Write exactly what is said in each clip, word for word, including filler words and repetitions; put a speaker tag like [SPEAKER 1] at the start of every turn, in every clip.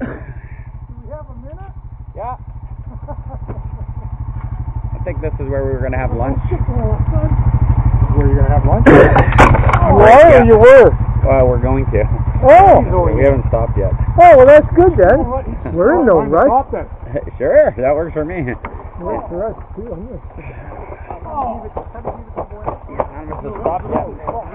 [SPEAKER 1] we have a minute?
[SPEAKER 2] Yeah. I think this is where we were going to have lunch.
[SPEAKER 1] Where you going to have lunch?
[SPEAKER 2] Oh,
[SPEAKER 1] you are
[SPEAKER 2] yeah.
[SPEAKER 1] or you were?
[SPEAKER 2] Uh, we're going to.
[SPEAKER 1] Oh.
[SPEAKER 2] We haven't stopped yet.
[SPEAKER 1] Oh, well, that's good then. We're in no rush.
[SPEAKER 2] Sure, that works for me.
[SPEAKER 1] Works for us too. I'm gonna...
[SPEAKER 2] Oh. None of us have stopped yet.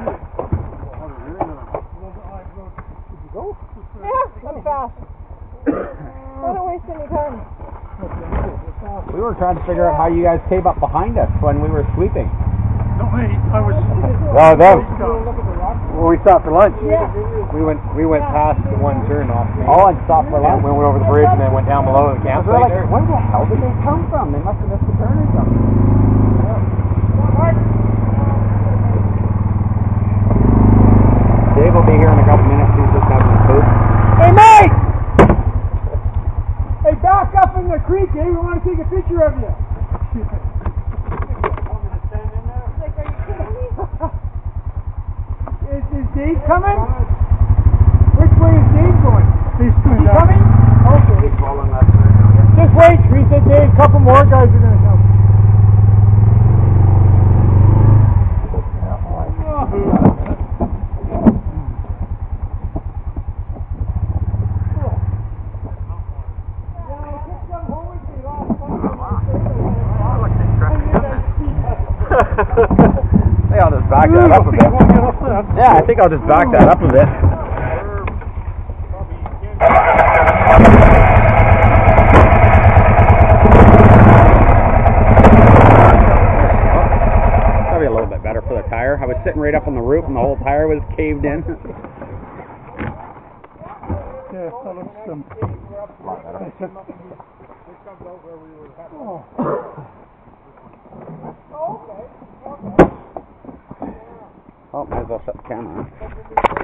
[SPEAKER 1] Did you go?
[SPEAKER 3] Yeah, that's fast. I don't waste any time.
[SPEAKER 2] We were trying to figure out how you guys came up behind us when we were sweeping.
[SPEAKER 1] No, wait, I was...
[SPEAKER 2] Oh, them.
[SPEAKER 1] When we stopped for lunch.
[SPEAKER 3] Yeah.
[SPEAKER 1] We went we went past the one turn off.
[SPEAKER 2] Oh, and stopped for lunch.
[SPEAKER 1] We went over the bridge and then went down below the campsite.
[SPEAKER 2] We're like,
[SPEAKER 1] there.
[SPEAKER 2] where the hell did they come from? They must have missed the turn or something. Dave will be here in a couple minutes. He's just having a poop.
[SPEAKER 1] Hey, Mike! Hey, back up in the creek, eh? We want to take a picture of you.
[SPEAKER 3] Like, are you kidding me?
[SPEAKER 1] Is, is Dave coming? Which way is Dave going? He's he coming? Okay.
[SPEAKER 2] He's following us.
[SPEAKER 1] Just wait, Teresa, Dave. A couple more guys are going to come.
[SPEAKER 2] I think I'll just back that up a bit. Yeah, I think I'll just back that up a bit. Probably a little bit better for the tire. I was sitting right up on the roof and the whole tire was caved in.
[SPEAKER 1] Yeah, that looks um, a lot better. Oh.
[SPEAKER 3] Oh, okay.
[SPEAKER 2] Oh, might as well shut the camera on.